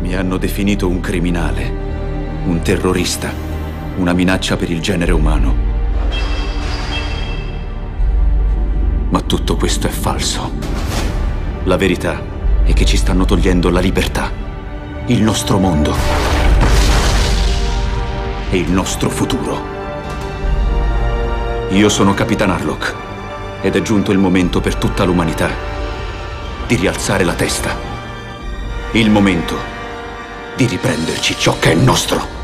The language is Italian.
Mi hanno definito un criminale, un terrorista, una minaccia per il genere umano. Ma tutto questo è falso. La verità è che ci stanno togliendo la libertà, il nostro mondo e il nostro futuro. Io sono Capitan Harlock ed è giunto il momento per tutta l'umanità di rialzare la testa. Il momento di riprenderci ciò che è nostro.